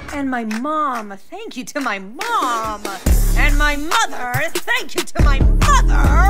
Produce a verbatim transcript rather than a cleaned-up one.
And my mom, thank you to my mom. And my mother, thank you to my mother.